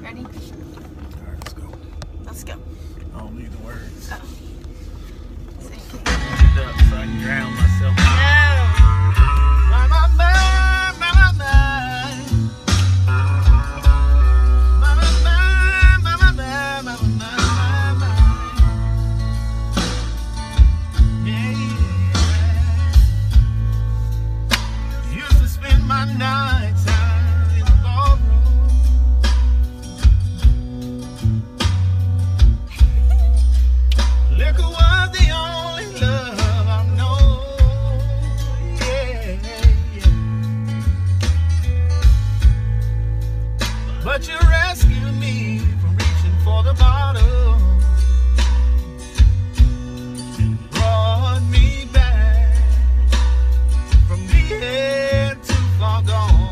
Ready? Alright, let's go. Let's go. I don't need the words. Oh. Lift it up so I can drown myself. Used to spend my nights out in the ballroom. Liquor was the only love I know. Yeah, yeah. But you rescued me from reaching for the bottle. Brought me back from being too far gone.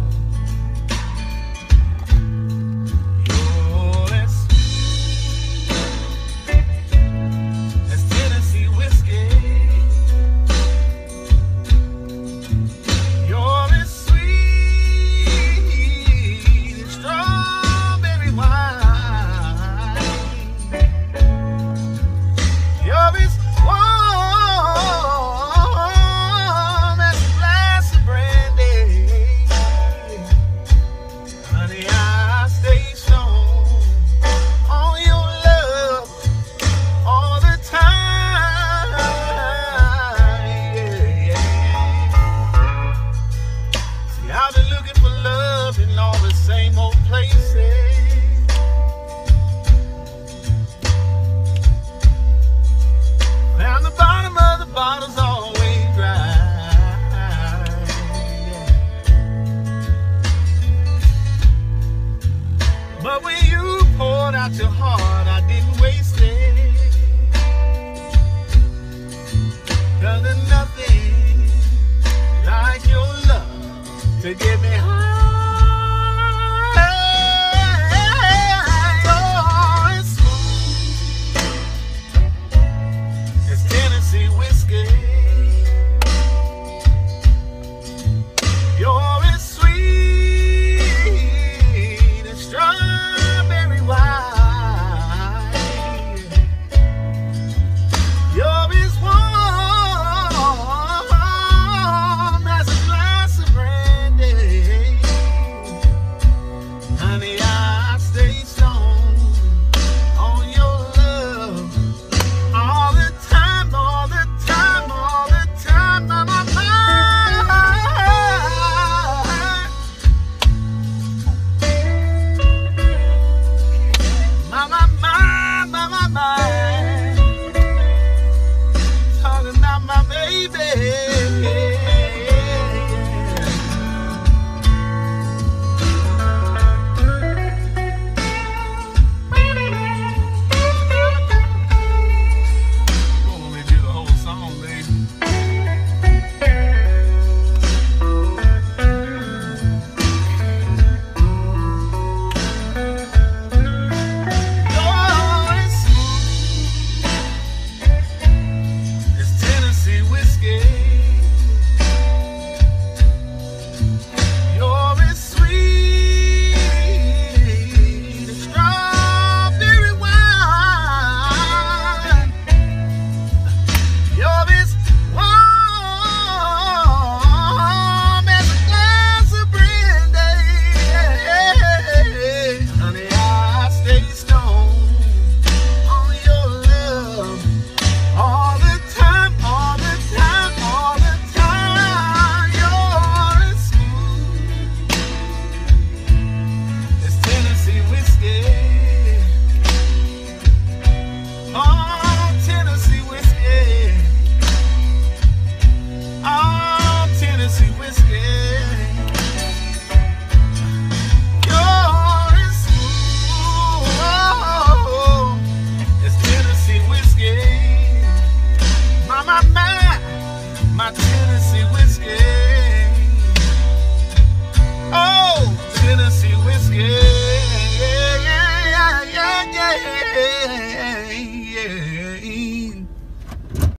You're as sweet as Tennessee whiskey. You're as sweet as strawberry wine. You're as warm as a glass of brandy. Honey, I stay strong on your love all the time. Yeah, yeah. See, I've been looking for love in all the same old places. Found the bottom of the bottle's always dry. But when you poured out your heart, I didn't waste it. 'Cause there's nothing like your love to get me high. Oh, it's smooth as Tennessee whiskey. You're as sweet as strawberry wine. You're as warm as a glass of brandy. Honey, I stay strong on your love all the time, all the time, all the time. My, my, my. My, my, my, my, my. Talking about my baby. You only do the whole song, baby. You're as smooth as Tennessee whiskey. You're as sweet as strawberry wine. You're as warm as a glass of brandy. Honey, I stay strong on your love all the time, all the time, all the time. You're as smooth as Tennessee whiskey. Oh, Tennessee whiskey. Oh, Tennessee whiskey. You're as smooth as Tennessee whiskey. My Tennessee whiskey.